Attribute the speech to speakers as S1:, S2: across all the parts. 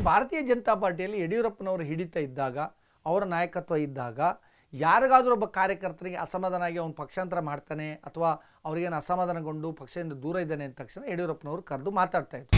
S1: ಭಾರತೀಯ ಜನತಾ ಪಾರ್ಟಿಯಲ್ಲಿ ಯಡಿಯೂರಪ್ಪನವರು ಹಿಡಿತ ಇದ್ದಾಗ, ಅವರ ನಾಯಕತ್ವ ಇದ್ದಾಗ ಯಾರಿಗಾದರೂ ಒಬ್ಬ ಕಾರ್ಯಕರ್ತರಿಗೆ ಅಸಮಾಧಾನ ಆಗಿ ಅವನು ಪಕ್ಷಾಂತರ ಮಾಡ್ತಾನೆ ಅಥವಾ ಅವರಿಗೇನು ಅಸಮಾಧಾನಗೊಂಡು ಪಕ್ಷದಿಂದ ದೂರ ಇದ್ದಾನೆ ಅಂದ ತಕ್ಷಣ ಯಡಿಯೂರಪ್ಪನವರು ಕರೆದು ಮಾತಾಡ್ತಾ ಇದ್ರು.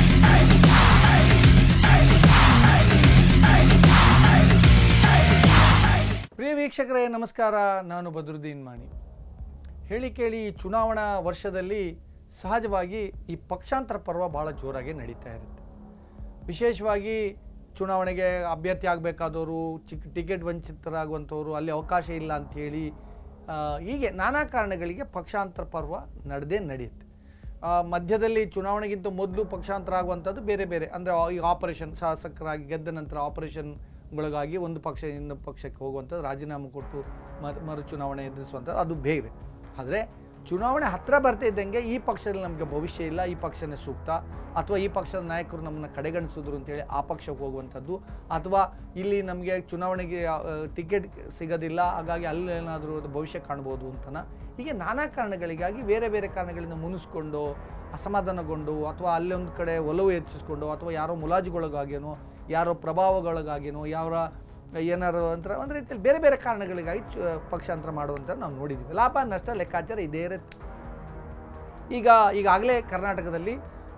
S1: ಪ್ರಿಯ ವೀಕ್ಷಕರೇ ನಮಸ್ಕಾರ, ನಾನು ಬದ್ರುದ್ದೀನ್ ಮಾಣಿ. ಹೇಳಿ ಕೇಳಿ ಚುನಾವಣಾ ವರ್ಷದಲ್ಲಿ ಸಹಜವಾಗಿ ಈ ಪಕ್ಷಾಂತರ ಪರ್ವ ಭಾಳ ಜೋರಾಗಿ ನಡೀತಾ ಇರುತ್ತೆ. ವಿಶೇಷವಾಗಿ ಚುನಾವಣೆಗೆ ಅಭ್ಯರ್ಥಿ ಆಗಬೇಕಾದವರು, ಟಿಕೆಟ್ ವಂಚಿತರಾಗುವಂಥವ್ರು, ಅಲ್ಲಿ ಅವಕಾಶ ಇಲ್ಲ ಅಂಥೇಳಿ ಹೀಗೆ ನಾನಾ ಕಾರಣಗಳಿಗೆ ಪಕ್ಷಾಂತರ ಪರ್ವ ನಡೆಯುತ್ತೆ. ಮಧ್ಯದಲ್ಲಿ ಚುನಾವಣೆಗಿಂತ ಮೊದಲು ಪಕ್ಷಾಂತರ ಆಗುವಂಥದ್ದು ಬೇರೆ ಬೇರೆ, ಅಂದರೆ ಈ ಆಪರೇಷನ್ ಶಾಸಕರಾಗಿ ಗೆದ್ದ ನಂತರ ಆಪರೇಷನ್ಗಳಿಗಾಗಿ ಒಂದು ಪಕ್ಷ ಇನ್ನೊಂದು ಪಕ್ಷಕ್ಕೆ ಹೋಗುವಂಥದ್ದು, ರಾಜೀನಾಮೆ ಕೊಟ್ಟು ಮರು ಚುನಾವಣೆ ಎದುರಿಸುವಂಥದ್ದು ಅದು ಬೇರೆ. ಆದರೆ ಚುನಾವಣೆ ಹತ್ತಿರ ಬರ್ತಾ ಇದ್ದಂಗೆ ಈ ಪಕ್ಷದಲ್ಲಿ ನಮಗೆ ಭವಿಷ್ಯ ಇಲ್ಲ, ಈ ಪಕ್ಷನೇ ಸೂಕ್ತ, ಅಥವಾ ಈ ಪಕ್ಷದ ನಾಯಕರು ನಮ್ಮನ್ನು ಕಡೆಗಣಿಸಿದ್ರು ಅಂತೇಳಿ ಆ ಪಕ್ಷಕ್ಕೆ ಹೋಗುವಂಥದ್ದು, ಅಥವಾ ಇಲ್ಲಿ ನಮಗೆ ಚುನಾವಣೆಗೆ ಟಿಕೆಟ್ ಸಿಗೋದಿಲ್ಲ ಹಾಗಾಗಿ ಅಲ್ಲೇನಾದರೂ ಭವಿಷ್ಯ ಕಾಣ್ಬೋದು ಅಂತನ ಹೀಗೆ ನಾನಾ ಕಾರಣಗಳಿಗಾಗಿ ಬೇರೆ ಬೇರೆ ಕಾರಣಗಳಿಂದ ಮುನಿಸ್ಕೊಂಡು ಅಸಮಾಧಾನಗೊಂಡು ಅಥವಾ ಅಲ್ಲೊಂದು ಕಡೆ ಒಲವು ಹೆಚ್ಚಿಸ್ಕೊಂಡು ಅಥವಾ ಯಾರೋ ಮುಲಾಜುಗೊಳಗಾಗೇನೋ ಯಾರೋ ಪ್ರಭಾವಗಳಿಗಾಗೇನೋ ಯಾರ ಏನಾರು ಅಂತ ಒಂದು ರೀತಿಯಲ್ಲಿ ಬೇರೆ ಬೇರೆ ಕಾರಣಗಳಿಗಾಗಿ ಪಕ್ಷಾಂತರ ಮಾಡುವಂಥ ನಾವು ನೋಡಿದ್ದೀವಿ. ಲಾಭ ನಷ್ಟ ಲೆಕ್ಕಾಚಾರ ಇದೇ ಇರುತ್ತೆ. ಈಗಾಗಲೇ ಕರ್ನಾಟಕದಲ್ಲಿ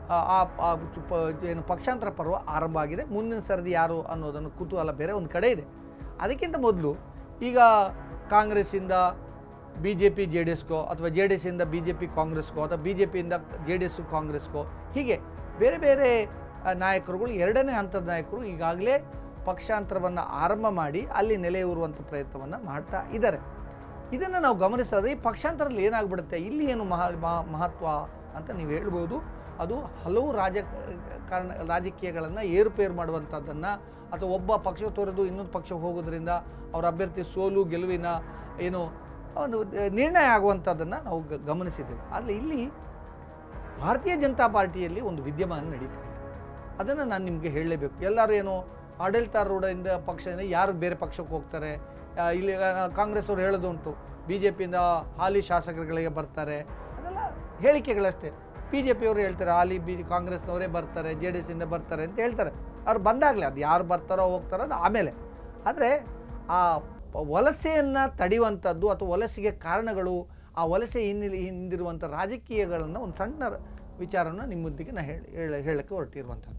S1: ಏನು ಪಕ್ಷಾಂತರ ಪರ್ವ ಆರಂಭ ಆಗಿದೆ. ಮುಂದಿನ ಸರದಿ ಯಾರು ಅನ್ನೋದನ್ನು ಕುತೂಹಲ ಬೇರೆ ಒಂದು ಕಡೆ ಇದೆ. ಅದಕ್ಕಿಂತ ಮೊದಲು ಈಗ ಕಾಂಗ್ರೆಸ್ಸಿಂದ BJP JDSಗೋ ಅಥವಾ JDSಯಿಂದ BJP ಕಾಂಗ್ರೆಸ್ಗೋ ಅಥವಾ BJPಯಿಂದ JDS ಕಾಂಗ್ರೆಸ್ಗೋ ಹೀಗೆ ಬೇರೆ ಬೇರೆ ನಾಯಕರುಗಳು, ಎರಡನೇ ಹಂತದ ನಾಯಕರು ಈಗಾಗಲೇ ಪಕ್ಷಾಂತರವನ್ನು ಆರಂಭ ಮಾಡಿ ಅಲ್ಲಿ ನೆಲೆಯೂರುವಂಥ ಪ್ರಯತ್ನವನ್ನು ಮಾಡ್ತಾ ಇದ್ದಾರೆ. ಇದನ್ನು ನಾವು ಗಮನಿಸೋದು ಈ ಪಕ್ಷಾಂತರದಲ್ಲಿ ಏನಾಗ್ಬಿಡುತ್ತೆ, ಇಲ್ಲಿ ಏನು ಮಹತ್ವ ಅಂತ ನೀವು ಹೇಳ್ಬೋದು. ಅದು ಹಲವು ರಾಜಕೀಯಗಳನ್ನು ಏರುಪೇರು ಮಾಡುವಂಥದ್ದನ್ನು ಅಥವಾ ಒಬ್ಬ ಪಕ್ಷ ತೊರೆದು ಇನ್ನೊಂದು ಪಕ್ಷಕ್ಕೆ ಹೋಗೋದ್ರಿಂದ ಅವರ ಅಭ್ಯರ್ಥಿ ಸೋಲು ಗೆಲುವಿನ ಏನು ಒಂದು ನಿರ್ಣಯ ಆಗುವಂಥದ್ದನ್ನು ನಾವು ಗಮನಿಸಿದ್ದೇವೆ. ಆದರೆ ಇಲ್ಲಿ ಭಾರತೀಯ ಜನತಾ ಪಾರ್ಟಿಯಲ್ಲಿ ಒಂದು ವಿದ್ಯಮಾನ ನಡೀತಾ ಇದೆ. ಅದನ್ನು ನಾನು ನಿಮಗೆ ಹೇಳಲೇಬೇಕು. ಎಲ್ಲರೂ ಏನು ಆಡಳಿತಾರೂಢದಿಂದ ಪಕ್ಷದಿಂದ ಯಾರು ಬೇರೆ ಪಕ್ಷಕ್ಕೆ ಹೋಗ್ತಾರೆ, ಇಲ್ಲಿ ಕಾಂಗ್ರೆಸ್ ಅವರು ಹೇಳೋದುಂಟು BJPಯಿಂದ ಹಾಲಿ ಶಾಸಕರುಗಳಿಗೆ ಬರ್ತಾರೆ, ಅದೆಲ್ಲ ಹೇಳಿಕೆಗಳಷ್ಟೇ. BJPಯವರು ಹೇಳ್ತಾರೆ ಹಾಲಿ ಕಾಂಗ್ರೆಸ್ನವರೇ ಬರ್ತಾರೆ, JDSಯಿಂದ ಬರ್ತಾರೆ ಅಂತ ಹೇಳ್ತಾರೆ. ಅವ್ರು ಬಂದಾಗಲೇ ಅದು ಯಾರು ಬರ್ತಾರೋ ಹೋಗ್ತಾರೋ ಅದು ಆಮೇಲೆ. ಆದರೆ ಆ ವಲಸೆಯನ್ನು ತಡೆಯುವಂಥದ್ದು ಅಥವಾ ವಲಸೆಗೆ ಕಾರಣಗಳು, ಆ ವಲಸೆ ಹಿಂದಿರುವಂಥ ರಾಜಕೀಯಗಳನ್ನು ಒಂದು ಸಣ್ಣ ವಿಚಾರವನ್ನು ನಿಮ್ಮೊಂದಿಗೆ ನಾನು ಹೇಳಕ್ಕೆ ಹೊರಟಿರುವಂಥದ್ದು.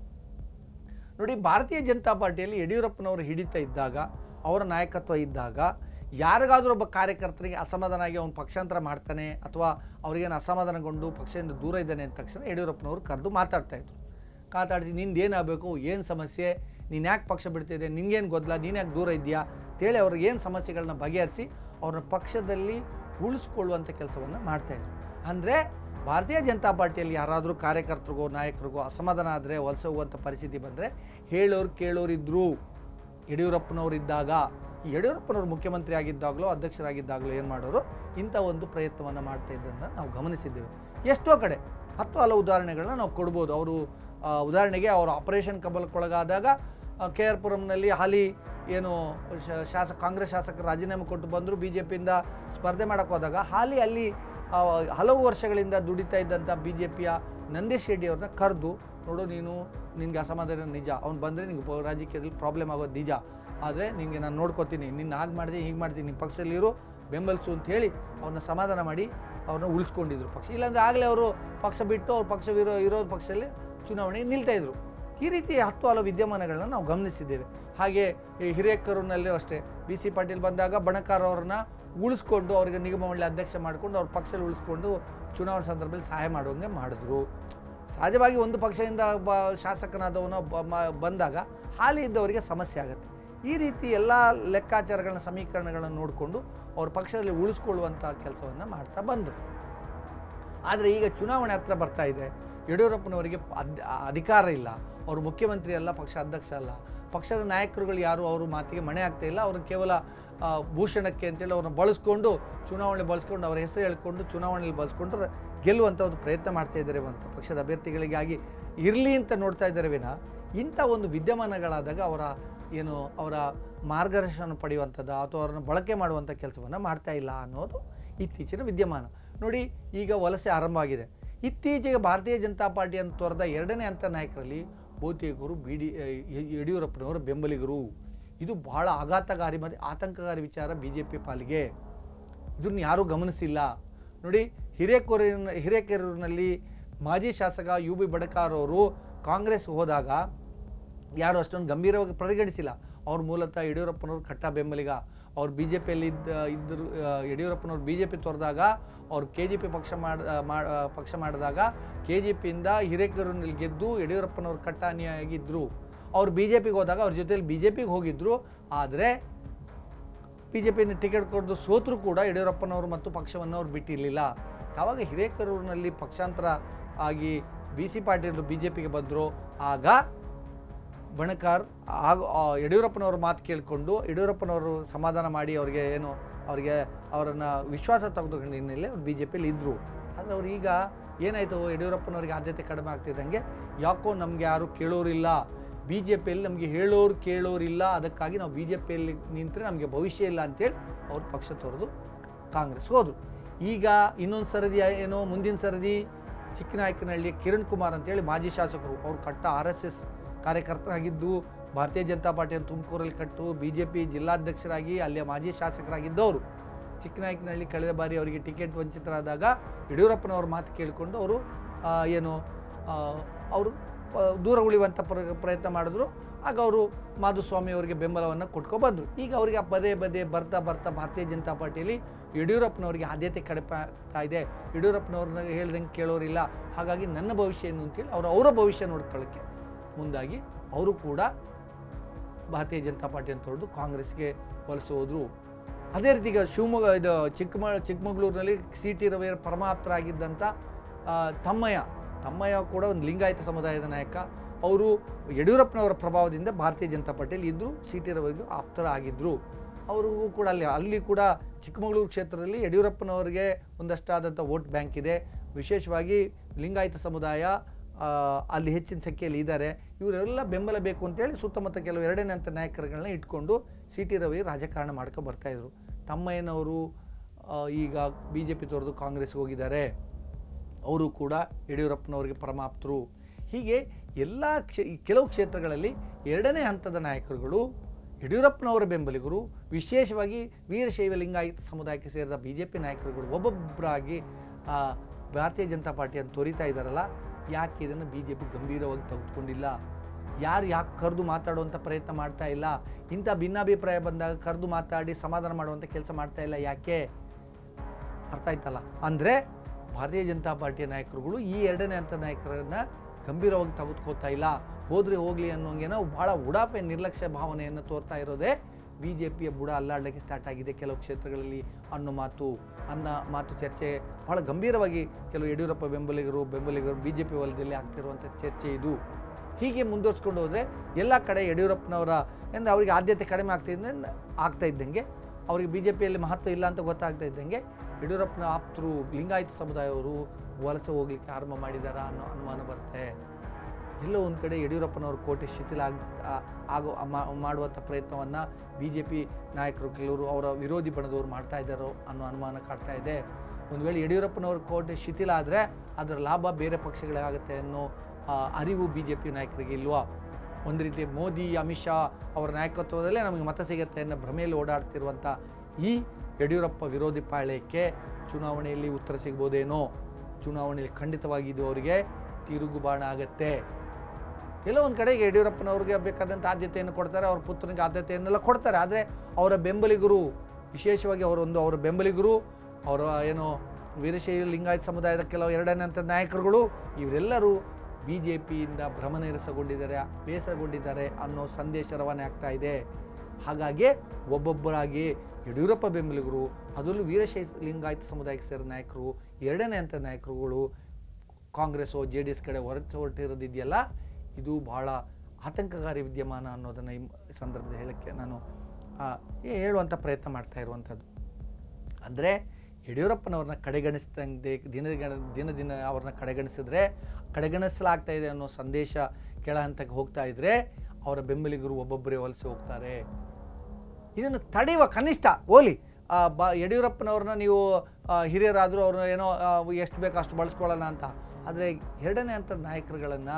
S1: ನೋಡಿ, ಭಾರತೀಯ ಜನತಾ ಪಾರ್ಟಿಯಲ್ಲಿ ಯಡಿಯೂರಪ್ಪನವರು ಹಿಡಿತ ಇದ್ದಾಗ, ಅವರ ನಾಯಕತ್ವ ಇದ್ದಾಗ ಯಾರಿಗಾದರೂ ಒಬ್ಬ ಕಾರ್ಯಕರ್ತರಿಗೆ ಅಸಮಾಧಾನ ಆಗಿ ಅವನು ಪಕ್ಷಾಂತರ ಮಾಡ್ತಾನೆ ಅಥವಾ ಅವರಿಗೇನು ಅಸಮಾಧಾನಗೊಂಡು ಪಕ್ಷದಿಂದ ದೂರ ಇದ್ದಾನೆ ಅಂದ ತಕ್ಷಣ ಯಡಿಯೂರಪ್ಪನವರು ಕರೆದು ಮಾತಾಡ್ತಾಯಿದ್ರು. ಮಾತಾಡಿಸಿ ನಿಂದು ಏನಾಗಬೇಕು, ಏನು ಸಮಸ್ಯೆ, ನೀನು ಯಾಕೆ ಪಕ್ಷ ಬಿಡ್ತಿದ್ದೆ, ನಿನಗೇನು ಗೊತ್ತಿಲ್ಲ, ನೀನು ಯಾಕೆ ದೂರ ಇದೆಯಾ ಅಂತೇಳಿ ಅವ್ರಿಗೆ ಏನು ಸಮಸ್ಯೆಗಳನ್ನ ಬಗೆಹರಿಸಿ ಅವ್ರನ್ನ ಪಕ್ಷದಲ್ಲಿ ಉಳಿಸ್ಕೊಳ್ಳುವಂಥ ಕೆಲಸವನ್ನು ಮಾಡ್ತಾಯಿದ್ರು. ಅಂದರೆ ಭಾರತೀಯ ಜನತಾ ಪಾರ್ಟಿಯಲ್ಲಿ ಯಾರಾದರೂ ಕಾರ್ಯಕರ್ತರಿಗೋ ನಾಯಕರಿಗೋ ಅಸಮಾಧಾನ ಆದರೆ ವಲಸೆ ಹೋಗುವಂಥ ಪರಿಸ್ಥಿತಿ ಬಂದರೆ ಹೇಳೋರು ಕೇಳೋರಿದ್ದರು. ಯಡಿಯೂರಪ್ಪನವರು ಇದ್ದಾಗ, ಯಡಿಯೂರಪ್ಪನವರು ಮುಖ್ಯಮಂತ್ರಿ ಆಗಿದ್ದಾಗಲೋ ಅಧ್ಯಕ್ಷರಾಗಿದ್ದಾಗಲೋ ಏನು ಮಾಡೋರು, ಇಂಥ ಒಂದು ಪ್ರಯತ್ನವನ್ನು ಮಾಡ್ತಾ ಇದ್ದನ್ನು ನಾವು ಗಮನಿಸಿದ್ದೇವೆ. ಎಷ್ಟೋ ಕಡೆ ಹಲವು ಉದಾಹರಣೆಗಳನ್ನ ನಾವು ಕೊಡ್ಬೋದು. ಅವರು ಉದಾಹರಣೆಗೆ ಅವರು ಆಪರೇಷನ್ ಕಮಲಕ್ಕೊಳಗಾದಾಗ KR ಪುರಂನಲ್ಲಿ ಹಾಲಿ ಏನು ಕಾಂಗ್ರೆಸ್ ಶಾಸಕರು ರಾಜೀನಾಮೆ ಕೊಟ್ಟು ಬಂದರು, BJPಯಿಂದ ಸ್ಪರ್ಧೆ ಮಾಡೋಕ್ಕೆ ಹೋದಾಗ ಹಾಲಿ ಅಲ್ಲಿ ಹಲವು ವರ್ಷಗಳಿಂದ ದುಡಿತಾ ಇದ್ದಂಥ BJPಯ ನಂದೀಶ್ ರೆಡ್ಡಿ ಅವ್ರನ್ನ ಕರೆದು, ನೋಡು ನಿನಗೆ ಅಸಮಾಧಾನ ನಿಜ, ಅವ್ನು ಬಂದರೆ ನಿಂಗೆ ರಾಜಕೀಯದಲ್ಲಿ ಪ್ರಾಬ್ಲಮ್ ಆಗೋದು ನಿಜ, ಆದರೆ ನಿನಗೆ ನಾನು ನೋಡ್ಕೋತೀನಿ, ನಿನ್ನ ಹಾಗೆ ಮಾಡಿದೆ ಹೀಗೆ ಮಾಡ್ತೀನಿ, ನಿಮ್ಮ ಪಕ್ಷದಲ್ಲಿರೋ ಬೆಂಬಲಿಸು ಅಂತ ಹೇಳಿ ಅವ್ರನ್ನ ಸಮಾಧಾನ ಮಾಡಿ ಅವ್ರನ್ನ ಉಳಿಸ್ಕೊಂಡಿದ್ರು ಪಕ್ಷ. ಇಲ್ಲಾಂದರೆ ಆಗಲೇ ಅವರು ಪಕ್ಷ ಬಿಟ್ಟು ಅವ್ರ ಪಕ್ಷ ವಿರೋಧ ಪಕ್ಷದಲ್ಲಿ ಚುನಾವಣೆಗೆ ನಿಲ್ತಾಯಿದ್ರು. ಈ ರೀತಿ ಹಲವು ವಿದ್ಯಮಾನಗಳನ್ನ ನಾವು ಗಮನಿಸಿದ್ದೇವೆ. ಹಾಗೆ ಹಿರೇಕರೂರಿನಲ್ಲೂ ಅಷ್ಟೇ BC ಪಾಟೀಲ್ ಬಂದಾಗ ಬಣಕಾರ್ ಅವ್ರನ್ನ ಉಳಿಸ್ಕೊಂಡು ಅವರಿಗೆ ನಿಗಮ ಮಂಡಳಿ ಅಧ್ಯಕ್ಷ ಮಾಡಿಕೊಂಡು ಅವ್ರ ಪಕ್ಷದಲ್ಲಿ ಉಳಿಸ್ಕೊಂಡು ಚುನಾವಣೆ ಸಂದರ್ಭದಲ್ಲಿ ಸಹಾಯ ಮಾಡುವಂಗೆ ಮಾಡಿದ್ರು. ಸಹಜವಾಗಿ ಒಂದು ಪಕ್ಷದಿಂದ ಶಾಸಕನಾದವನು ಬಂದಾಗ ಹಾಲಿ ಇದ್ದವರಿಗೆ ಸಮಸ್ಯೆ ಆಗುತ್ತೆ. ಈ ರೀತಿ ಎಲ್ಲ ಲೆಕ್ಕಾಚಾರಗಳನ್ನ ಸಮೀಕರಣಗಳನ್ನು ನೋಡಿಕೊಂಡು ಅವ್ರ ಪಕ್ಷದಲ್ಲಿ ಉಳಿಸ್ಕೊಳ್ಳುವಂಥ ಕೆಲಸವನ್ನು ಮಾಡ್ತಾ ಬಂದರು. ಆದರೆ ಈಗ ಚುನಾವಣೆ ಹತ್ರ ಬರ್ತಾ ಇದೆ, ಯಡಿಯೂರಪ್ಪನವರಿಗೆ ಅಧಿಕಾರ ಇಲ್ಲ, ಅವರು ಮುಖ್ಯಮಂತ್ರಿ ಅಲ್ಲ, ಪಕ್ಷ ಅಧ್ಯಕ್ಷ ಅಲ್ಲ, ಪಕ್ಷದ ನಾಯಕರುಗಳು ಯಾರು ಅವ್ರ ಮಾತಿಗೆ ಮಣೆ ಆಗ್ತಾ ಇಲ್ಲ. ಅವ್ರನ್ನ ಕೇವಲ ಭೂಷಣಕ್ಕೆ ಅಂತೇಳಿ ಅವ್ರನ್ನ ಬಳಸ್ಕೊಂಡು ಚುನಾವಣೆ ಬಳಸ್ಕೊಂಡು ಅವ್ರ ಹೆಸರು ಹೇಳ್ಕೊಂಡು ಚುನಾವಣೆಯಲ್ಲಿ ಬಳಸ್ಕೊಂಡು ಗೆಲ್ಲುವಂಥ ಒಂದು ಪ್ರಯತ್ನ ಮಾಡ್ತಾ ಇದ್ದಾರೆ ಅಂತ ಪಕ್ಷದ ಅಭ್ಯರ್ಥಿಗಳಿಗಾಗಿ ಇರಲಿ ಅಂತ ನೋಡ್ತಾ ಇದ್ದಾರೆ ವಿನ ಇಂಥ ಒಂದು ವಿದ್ಯಮಾನಗಳಾದಾಗ ಅವರ ಮಾರ್ಗದರ್ಶನ ಪಡೆಯುವಂಥದ್ದು ಅಥವಾ ಅವರನ್ನು ಬಳಕೆ ಮಾಡುವಂಥ ಕೆಲಸವನ್ನು ಮಾಡ್ತಾ ಇಲ್ಲ ಅನ್ನೋದು ಇತ್ತೀಚಿನ ವಿದ್ಯಮಾನ. ನೋಡಿ, ಈಗ ವಲಸೆ ಆರಂಭ ಆಗಿದೆ. ಇತ್ತೀಚೆಗೆ ಭಾರತೀಯ ಜನತಾ ಪಾರ್ಟಿಯನ್ನು ತೊರೆದ ಎರಡನೇ ಹಂತ ನಾಯಕರಲ್ಲಿ ಬಹುತೇಕರು ಯಡಿಯೂರಪ್ಪನವರ ಬೆಂಬಲಿಗರು. ಇದು ಬಹಳ ಆಘಾತಕಾರಿ ಮತ್ತು ಆತಂಕಕಾರಿ ವಿಚಾರ BJP ಪಾಲಿಗೆ. ಇದನ್ನು ಯಾರೂ ಗಮನಿಸಿಲ್ಲ ನೋಡಿ. ಹಿರೇಕೆರೂರಿನಲ್ಲಿ ಮಾಜಿ ಶಾಸಕ UB ಬಣಕಾರ್ ಅವರು ಕಾಂಗ್ರೆಸ್ ಹೋದಾಗ ಯಾರು ಅಷ್ಟೊಂದು ಗಂಭೀರವಾಗಿ ಪರಿಗಣಿಸಿಲ್ಲ. ಅವ್ರು ಮೂಲತಃ ಯಡಿಯೂರಪ್ಪನವ್ರು ಕಟ್ಟ ಬೆಂಬಲಿಗ. ಅವ್ರು BJPಯಲ್ಲಿ ಇದ್ದರು. ಯಡಿಯೂರಪ್ಪನವ್ರು BJP ತೊರೆದಾಗ ಅವ್ರು KJP ಪಕ್ಷ ಮಾಡಿದಾಗ KJPಯಿಂದ ಹಿರೇಕೆರೂರಿನಲ್ಲಿ ಗೆದ್ದು ಯಡಿಯೂರಪ್ಪನವ್ರು ಕಟ್ಟ ಅನುಯಾಯಿಯಾಗಿದ್ದರು. ಅವ್ರು BJPಗೆ ಹೋದಾಗ ಅವ್ರ ಜೊತೆಯಲ್ಲಿ BJPಗೆ ಹೋಗಿದ್ದರು. ಆದರೆ BJPಯಿಂದ ಟಿಕೆಟ್ ಕೊಡೋದು ಸೋತರೂ ಕೂಡ ಯಡಿಯೂರಪ್ಪನವರು ಮತ್ತು ಪಕ್ಷವನ್ನು ಅವ್ರು ಬಿಟ್ಟಿರಲಿಲ್ಲ. ಯಾವಾಗ ಹಿರೇಕೆರೂರಿನಲ್ಲಿ ಪಕ್ಷಾಂತರ ಆಗಿ BC ಪಾಟೀಲ್ BJPಗೆ ಬಂದರು, ಆಗ ಬಣಕಾರ್ ಯಡಿಯೂರಪ್ಪನವ್ರ ಮಾತು ಕೇಳಿಕೊಂಡು ಯಡಿಯೂರಪ್ಪನವರು ಸಮಾಧಾನ ಮಾಡಿ ಅವರಿಗೆ ಅವರನ್ನು ವಿಶ್ವಾಸ ತೆಗೆದುಕೊಂಡ ಹಿನ್ನೆಲೆ ಅವ್ರು BJPಯಲ್ಲಿ ಇದ್ದರು. ಆದರೆ ಅವ್ರು ಈಗ ಏನಾಯಿತು, ಯಡಿಯೂರಪ್ಪನವ್ರಿಗೆ ಆದ್ಯತೆ ಕಡಿಮೆ ಆಗ್ತಿದ್ದಂಗೆ ಯಾಕೋ ನಮಗೆ ಯಾರು ಕೇಳೋರಿಲ್ಲ, BJPಯಲ್ಲಿ ನಮಗೆ ಹೇಳೋರು ಕೇಳೋರಿಲ್ಲ, ಅದಕ್ಕಾಗಿ ನಾವು BJPಯಲ್ಲಿ ನಿಂತರೆ ನಮಗೆ ಭವಿಷ್ಯ ಇಲ್ಲ ಅಂತೇಳಿ ಅವ್ರು ಪಕ್ಷ ತೊರೆದು ಕಾಂಗ್ರೆಸ್ ಹೋದರು. ಈಗ ಇನ್ನೊಂದು ಸರದಿ ಮುಂದಿನ ಸರದಿ ಚಿಕ್ಕನಾಯಕನಹಳ್ಳಿ ಕಿರಣ್ ಕುಮಾರ್ ಅಂತೇಳಿ ಮಾಜಿ ಶಾಸಕರು. ಅವರು ಕಟ್ಟ RSS ಕಾರ್ಯಕರ್ತರಾಗಿದ್ದು ಭಾರತೀಯ ಜನತಾ ಪಾರ್ಟಿಯನ್ನು ತುಮಕೂರಲ್ಲಿ ಕಟ್ಟು BJP ಜಿಲ್ಲಾಧ್ಯಕ್ಷರಾಗಿ ಅಲ್ಲಿಯ ಮಾಜಿ ಶಾಸಕರಾಗಿದ್ದವರು. ಚಿಕ್ಕನಾಯಕನಹಳ್ಳಿ ಕಳೆದ ಬಾರಿ ಅವರಿಗೆ ಟಿಕೆಟ್ ವಂಚಿತರಾದಾಗ ಯಡಿಯೂರಪ್ಪನವ್ರ ಮಾತು ಕೇಳಿಕೊಂಡು ಅವರು ದೂರ ಉಳಿಯುವಂಥ ಪ್ರಯತ್ನ ಮಾಡಿದ್ರು. ಆಗ ಅವರು ಮಾಧುಸ್ವಾಮಿ ಅವರಿಗೆ ಬೆಂಬಲವನ್ನು ಕೊಟ್ಕೊಬಂದರು. ಈಗ ಅವರಿಗೆ ಪದೇ ಬರ್ತಾ ಭಾರತೀಯ ಜನತಾ ಪಾರ್ಟಿಯಲ್ಲಿ ಯಡಿಯೂರಪ್ಪನವರಿಗೆ ಆದ್ಯತೆ ಕಡಿಮೆ ಆಗ್ತಾ ಇದೆ. ಯಡಿಯೂರಪ್ಪನವ್ರನ್ನ ಹೇಳ್ದಂಗೆ ಕೇಳೋರಿಲ್ಲ, ಹಾಗಾಗಿ ನನ್ನ ಭವಿಷ್ಯ ಏನು ಅಂತೇಳಿ ಅವರ ಭವಿಷ್ಯ ನೋಡ್ಕೊಳ್ಳೋಕ್ಕೆ ಮುಂದಾಗಿ ಅವರು ಕೂಡ ಭಾರತೀಯ ಜನತಾ ಪಾರ್ಟಿಯನ್ನು ತೊರೆದು ಕಾಂಗ್ರೆಸ್ಗೆ ವಲಸೆ ಹೋದರು. ಅದೇ ರೀತಿ ಈಗ ಚಿಕ್ಕಮಗಳೂರಿನಲ್ಲಿ CT ರವಿಯವರ ಪರಮಾಪ್ತರಾಗಿದ್ದಂಥ ತಮ್ಮಯ್ಯ ಕೂಡ ಒಂದು ಲಿಂಗಾಯತ ಸಮುದಾಯದ ನಾಯಕ. ಅವರು ಯಡಿಯೂರಪ್ಪನವರ ಪ್ರಭಾವದಿಂದ ಭಾರತೀಯ ಜನತಾ ಪಾರ್ಟಿಯಲ್ಲಿ ಇದ್ದರು, CT ರವಿಗೂ ಆಪ್ತರಾಗಿದ್ದರು. ಅವ್ರಿಗೂ ಕೂಡ ಅಲ್ಲಿ ಕೂಡ ಚಿಕ್ಕಮಗಳೂರು ಕ್ಷೇತ್ರದಲ್ಲಿ ಯಡಿಯೂರಪ್ಪನವರಿಗೆ ಒಂದಷ್ಟಾದಂಥ ವೋಟ್ ಬ್ಯಾಂಕ್ ಇದೆ. ವಿಶೇಷವಾಗಿ ಲಿಂಗಾಯತ ಸಮುದಾಯ ಅಲ್ಲಿ ಹೆಚ್ಚಿನ ಸಂಖ್ಯೆಯಲ್ಲಿ ಇದ್ದಾರೆ. ಇವರೆಲ್ಲ ಬೆಂಬಲ ಬೇಕು ಅಂತೇಳಿ ಸುತ್ತಮುತ್ತ ಕೆಲವು ಎರಡನೇ ಹಂತ ನಾಯಕರುಗಳನ್ನ ಇಟ್ಕೊಂಡು CT ರವಿ ರಾಜಕಾರಣ ಮಾಡ್ಕೊಂಡು ಬರ್ತಾಯಿದ್ರು. ತಮ್ಮಯ್ಯನವರು ಈಗ BJP ತೊರೆದು ಕಾಂಗ್ರೆಸ್ಗೆ ಹೋಗಿದ್ದಾರೆ. ಅವರು ಕೂಡ ಯಡಿಯೂರಪ್ಪನವರಿಗೆ ಪರಮಾಪ್ತರು. ಹೀಗೆ ಎಲ್ಲ ಕೆಲವು ಕ್ಷೇತ್ರಗಳಲ್ಲಿ ಎರಡನೇ ಹಂತದ ನಾಯಕರುಗಳು ಯಡಿಯೂರಪ್ಪನವರ ಬೆಂಬಲಿಗರು, ವಿಶೇಷವಾಗಿ ವೀರಶೈವ ಲಿಂಗಾಯತ ಸಮುದಾಯಕ್ಕೆ ಸೇರಿದ BJP ನಾಯಕರುಗಳು ಒಬ್ಬೊಬ್ಬರಾಗಿ ಭಾರತೀಯ ಜನತಾ ಪಾರ್ಟಿಯನ್ನು ತೊರಿತಾ ಇದ್ದಾರಲ್ಲ, ಯಾಕೆ ಇದನ್ನು BJP ಗಂಭೀರವಾಗಿ ತೆಗೆದುಕೊಂಡಿಲ್ಲ? ಯಾಕೆ ಕರೆದು ಮಾತಾಡುವಂಥ ಪ್ರಯತ್ನ ಮಾಡ್ತಾ ಇಲ್ಲ? ಇಂಥ ಭಿನ್ನಾಭಿಪ್ರಾಯ ಬಂದಾಗ ಕರೆದು ಮಾತಾಡಿ ಸಮಾಧಾನ ಮಾಡುವಂಥ ಕೆಲಸ ಮಾಡ್ತಾ ಇಲ್ಲ, ಯಾಕೆ? ಅರ್ಥ ಆಯ್ತಲ್ಲ? ಅಂದರೆ ಭಾರತೀಯ ಜನತಾ ಪಾರ್ಟಿಯ ನಾಯಕರುಗಳು ಈ ಎರಡನೇ ಹಂತ ನಾಯಕರನ್ನು ಗಂಭೀರವಾಗಿ ತೆಗೆದುಕೊಳ್ತಾ ಇಲ್ಲ. ಹೋದರೆ ಹೋಗಲಿ ಅನ್ನೋಂಗೇನೋ ಭಾಳ ಉಡಾಪೆ ನಿರ್ಲಕ್ಷ್ಯ ಭಾವನೆಯನ್ನು ತೋರ್ತಾ ಇರೋದೇ BJPಯ ಬುಡ ಅಲ್ಲಾಡಲಿಕ್ಕೆ ಸ್ಟಾರ್ಟ್ ಆಗಿದೆ ಕೆಲವು ಕ್ಷೇತ್ರಗಳಲ್ಲಿ ಅನ್ನೋ ಮಾತು ಚರ್ಚೆ ಭಾಳ ಗಂಭೀರವಾಗಿ ಕೆಲವು ಯಡಿಯೂರಪ್ಪ ಬೆಂಬಲಿಗರು BJP ವಲಯದಲ್ಲಿ ಆಗ್ತಿರುವಂಥ ಚರ್ಚೆ ಇದು. ಹೀಗೆ ಮುಂದುವರ್ಸ್ಕೊಂಡು ಹೋದರೆ ಎಲ್ಲ ಕಡೆ ಯಡಿಯೂರಪ್ಪನವರ ಅವರಿಗೆ ಆದ್ಯತೆ ಕಡಿಮೆ ಆಗ್ತಾ ಇದ್ದಂಗೆ, ಅವರಿಗೆ BJPಯಲ್ಲಿ ಮಹತ್ವ ಇಲ್ಲ ಅಂತ ಗೊತ್ತಾಗ್ತಾ ಇದ್ದಂಗೆ ಯಡಿಯೂರಪ್ಪನ ಆಪ್ತರು ಲಿಂಗಾಯತ ಸಮುದಾಯವರು ವಲಸೆ ಹೋಗ್ಲಿಕ್ಕೆ ಆರಂಭ ಮಾಡಿದಾರ ಅನ್ನೋ ಅನುಮಾನ ಬರುತ್ತೆ. ಎಲ್ಲೋ ಒಂದು ಕಡೆ ಯಡಿಯೂರಪ್ಪನವರು ಕೋಟೆ ಶಿಥಿಲ ಮಾಡುವಂಥ ಪ್ರಯತ್ನವನ್ನು BJP ನಾಯಕರು ಕೆಲವರು ಅವರ ವಿರೋಧಿ ಬಣದವರು ಮಾಡ್ತಾ ಇದ್ದಾರೋ ಅನ್ನೋ ಅನುಮಾನ ಕಾಡ್ತಾ ಇದೆ. ಒಂದು ವೇಳೆ ಯಡಿಯೂರಪ್ಪನವ್ರ ಕೋಟೆ ಶಿಥಿಲ ಆದರೆ ಅದರ ಲಾಭ ಬೇರೆ ಪಕ್ಷಗಳಾಗುತ್ತೆ ಅನ್ನೋ ಅರಿವು BJP ನಾಯಕರಿಗೆ ಇಲ್ವಾ? ಒಂದು ರೀತಿ ಮೋದಿ ಅಮಿತ್ ಶಾ ಅವರ ನಾಯಕತ್ವದಲ್ಲೇ ನಮಗೆ ಮತ ಸಿಗುತ್ತೆ ಅನ್ನೋ ಭ್ರಮೆಯಲ್ಲಿ ಓಡಾಡ್ತಿರುವಂಥ ಈ ಯಡಿಯೂರಪ್ಪ ವಿರೋಧಿ ಪಾಳ್ಯಕ್ಕೆ ಚುನಾವಣೆಯಲ್ಲಿ ಉತ್ತರ ಸಿಗ್ಬೋದೇನೋ? ಚುನಾವಣೆಯಲ್ಲಿ ಖಂಡಿತವಾಗಿ ಇದು ಅವರಿಗೆ ತಿರುಗುಬಾಣ ಆಗತ್ತೆ. ಎಲ್ಲೋ ಒಂದು ಕಡೆಗೆ ಯಡಿಯೂರಪ್ಪನವ್ರಿಗೆ ಬೇಕಾದಂಥ ಆದ್ಯತೆಯನ್ನು ಕೊಡ್ತಾರೆ, ಅವ್ರ ಪುತ್ರನಿಗೆ ಆದ್ಯತೆಯನ್ನೆಲ್ಲ ಕೊಡ್ತಾರೆ. ಆದರೆ ಅವರ ಬೆಂಬಲಿಗರು, ವಿಶೇಷವಾಗಿ ಅವರ ಬೆಂಬಲಿಗರು, ಅವರ ವೀರಶೈವ ಲಿಂಗಾಯತ ಸಮುದಾಯದ ಕೆಲವು ಎರಡನೇ ಹಂತದ ನಾಯಕರುಗಳು, ಇವರೆಲ್ಲರೂ BJPಯಿಂದ ಭ್ರಮನಿರಸಗೊಂಡಿದ್ದಾರೆ, ಬೇಸರಗೊಂಡಿದ್ದಾರೆ ಅನ್ನೋ ಸಂದೇಶ ರವಾನೆ ಆಗ್ತಾ ಇದೆ. ಹಾಗಾಗಿ ಒಬ್ಬೊಬ್ಬರಾಗಿ ಯಡಿಯೂರಪ್ಪ ಬೆಂಬಲಿಗರು, ಅದರಲ್ಲೂ ವೀರಶೈವ ಲಿಂಗಾಯತ ಸಮುದಾಯಕ್ಕೆ ಸೇರಿದ ನಾಯಕರು, ಎರಡನೇ ಹಂತದ ನಾಯಕರುಗಳು ಕಾಂಗ್ರೆಸ್ಸು JDS ಕಡೆ ಹೊರಟಿರೋದಿದೆಯಲ್ಲ, ಇದು ಬಹಳ ಆತಂಕಕಾರಿ ವಿದ್ಯಮಾನ ಅನ್ನೋದನ್ನು ಈ ಸಂದರ್ಭದಲ್ಲಿ ಹೇಳೋಕ್ಕೆ ನಾನು ಹೇಳುವಂಥ ಪ್ರಯತ್ನ ಮಾಡ್ತಾ ಇರುವಂಥದ್ದು. ಅಂದರೆ ಯಡಿಯೂರಪ್ಪನವ್ರನ್ನ ಕಡೆಗಣಿಸಿದಂಗೆ ದಿನ ಅವ್ರನ್ನ ಕಡೆಗಣಿಸಲಾಗ್ತಾ ಇದೆ ಅನ್ನೋ ಸಂದೇಶ ಕೆಳ ಹಂತಕ್ಕೆ ಹೋಗ್ತಾ ಇದ್ದರೆ ಅವರ ಬೆಂಬಲಿಗರು ಒಬ್ಬೊಬ್ಬರೇ ವಲಸೆ ಹೋಗ್ತಾರೆ. ಇದನ್ನು ತಡೆಯುವ ಕನಿಷ್ಠ ಯಡಿಯೂರಪ್ಪನವ್ರನ್ನ ನೀವು ಹಿರಿಯರಾದರೂ ಅವ್ರನ್ನ ಎಷ್ಟು ಬೇಕೋ ಅಷ್ಟು ಬಳಸ್ಕೊಳ್ಳೋಣ ಅಂತ. ಆದರೆ ಎರಡನೇ ಹಂತದ ನಾಯಕರುಗಳನ್ನು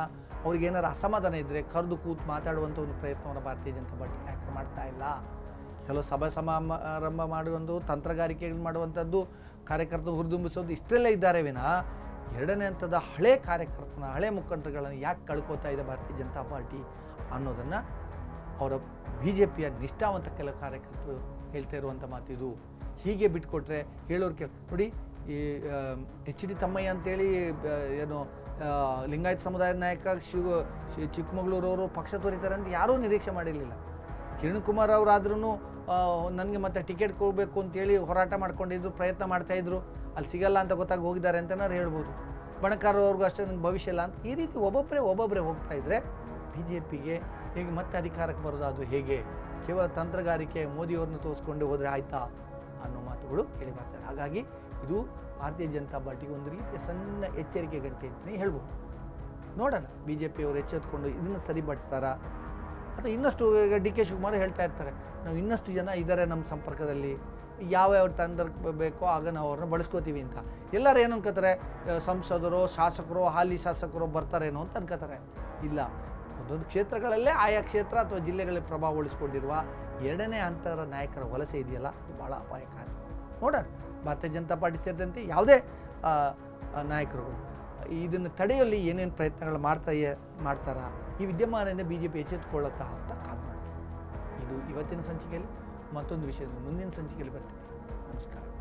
S1: ಅವ್ರಿಗೇನಾರು ಅಸಮಾಧಾನ ಇದ್ದರೆ ಕರೆದು ಕೂತು ಮಾತಾಡುವಂಥ ಒಂದು ಪ್ರಯತ್ನವನ್ನು ಭಾರತೀಯ ಜನತಾ ಪಾರ್ಟಿ ನಾಯಕರು ಮಾಡ್ತಾ ಇಲ್ಲ. ಕೆಲವು ಸಭಾ ಸಮಾರಂಭ ಮಾಡುವಂಥ ತಂತ್ರಗಾರಿಕೆಗಳು ಮಾಡುವಂಥದ್ದು, ಕಾರ್ಯಕರ್ತರು ಹುರಿದುಂಬಿಸೋದು ಇಷ್ಟೆಲ್ಲ ಇದ್ದಾರೆ ವಿನಃ ಎರಡನೇ ಹಂತದ ಹಳೆ ಕಾರ್ಯಕರ್ತನ ಹಳೆ ಮುಖಂಡರುಗಳನ್ನು ಯಾಕೆ ಕಳ್ಕೊತಾ ಇದೆ ಭಾರತೀಯ ಜನತಾ ಪಾರ್ಟಿ ಅನ್ನೋದನ್ನು ಅವರ BJPಯ ನಿಷ್ಠಾವಂತ ಕೆಲವು ಕಾರ್ಯಕರ್ತರು ಹೇಳ್ತಾ ಇರುವಂಥ ಮಾತಿದು. ಹೀಗೆ ಬಿಟ್ಕೊಟ್ರೆ ಹೇಳೋರು ನೋಡಿ, ಈ HD ತಮ್ಮಯ್ಯ ಅಂತೇಳಿ ಏನು ಲಿಂಗಾಯತ ಸಮುದಾಯದ ನಾಯಕ ಚಿಕ್ಕಮಗಳೂರವರು ಪಕ್ಷ ತೋರಿತಾರೆ ಅಂತ ಯಾರೂ ನಿರೀಕ್ಷೆ ಮಾಡಿರಲಿಲ್ಲ. ಕಿರಣ್ ಕುಮಾರ್ ಅವರಾದ್ರೂ ನನಗೆ ಮತ್ತೆ ಟಿಕೆಟ್ ಕೊಡಬೇಕು ಅಂತೇಳಿ ಹೋರಾಟ ಮಾಡ್ಕೊಂಡಿದ್ರು, ಪ್ರಯತ್ನ ಮಾಡ್ತಾಯಿದ್ರು. ಅಲ್ಲಿ ಸಿಗಲ್ಲ ಅಂತ ಗೊತ್ತಾಗಿ ಹೋಗಿದ್ದಾರೆ ಅಂತನಾರು ಹೇಳ್ಬೋದು. ಬಣಕಾರ್ ಅವ್ರಿಗೂ ಅಷ್ಟೇ ನಂಗೆ ಭವಿಷ್ಯ ಇಲ್ಲ ಅಂತ. ಈ ರೀತಿ ಒಬ್ಬೊಬ್ಬರೇ ಹೋಗ್ತಾ ಇದ್ದರೆ BJPಗೆ ಹೇಗೆ ಮತ್ತೆ ಅಧಿಕಾರಕ್ಕೆ ಬರೋದಾದರೂ ಹೇಗೆ? ಕೇವಲ ತಂತ್ರಗಾರಿಕೆ ಮೋದಿಯವ್ರನ್ನ ತೋರಿಸ್ಕೊಂಡು ಹೋದರೆ ಆಯಿತಾ ಅನ್ನೋ ಮಾತುಗಳು ಕೇಳಿ ಬರ್ತಾರೆ. ಹಾಗಾಗಿ ಇದು ಭಾರತೀಯ ಜನತಾ ಪಾರ್ಟಿಗೆ ಒಂದು ರೀತಿಯ ಸಣ್ಣ ಎಚ್ಚರಿಕೆ ಗಂಟೆ ಅಂತಲೇ ಹೇಳ್ಬೋದು. ನೋಡೋಣ BJPಯವರು ಎಚ್ಚೆತ್ಕೊಂಡು ಇದನ್ನು ಸರಿಪಡಿಸ್ತಾರಾ, ಅಥವಾ ಇನ್ನಷ್ಟು ಈಗ DK ಶಿವಕುಮಾರ್ ಹೇಳ್ತಾ ಇರ್ತಾರೆ, ನಾವು ಇನ್ನಷ್ಟು ಜನ ಇದ್ದಾರೆ ನಮ್ಮ ಸಂಪರ್ಕದಲ್ಲಿ, ಯಾವ್ಯಾವ ತಂತ್ರ ಬೇಕೋ ಆಗ ನಾವು ಅವ್ರನ್ನ ಬಳಸ್ಕೋತೀವಿ ಅಂತ. ಎಲ್ಲರೂ ಏನು ಅನ್ಕೋತಾರೆ, ಸಂಸದರು ಶಾಸಕರು ಹಾಲಿ ಶಾಸಕರು ಬರ್ತಾರೇನೋ ಅಂತ ಅನ್ಕೋತಾರೆ. ಇಲ್ಲ, ಒಂದೊಂದು ಕ್ಷೇತ್ರಗಳಲ್ಲೇ ಆಯಾ ಕ್ಷೇತ್ರ ಅಥವಾ ಜಿಲ್ಲೆಗಳಲ್ಲಿ ಪ್ರಭಾವ ಉಳಿಸ್ಕೊಂಡಿರುವ ಎರಡನೇ ಹಂತದ ನಾಯಕರ ವಲಸೆ ಇದೆಯಲ್ಲ, ಅದು ಭಾಳ ಅಪಾಯಕಾರಿ. ನೋಡೋಣ ಭಾರತೀಯ ಜನತಾ ಪಾರ್ಟಿ ಸೇರಿದಂತೆ ಯಾವುದೇ ನಾಯಕರುಗಳು ಇದನ್ನು ತಡೆಯಲ್ಲಿ ಏನೇನು ಪ್ರಯತ್ನಗಳು ಮಾಡ್ತಾರಾ, ಈ ವಿದ್ಯಮಾನದಿಂದ BJP ಎಚ್ಚೆತ್ತುಕೊಳ್ಳುತ್ತಾ ಅಂತ ಕಾದು ಮಾಡೋದು. ಇದು ಇವತ್ತಿನ ಸಂಚಿಕೆಯಲ್ಲಿ. ಮತ್ತೊಂದು ವಿಷಯದ ಮುಂದಿನ ಸಂಚಿಕೆಯಲ್ಲಿ ಬರ್ತೀನಿ. ನಮಸ್ಕಾರ.